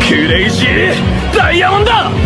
クレイジーダイヤモンド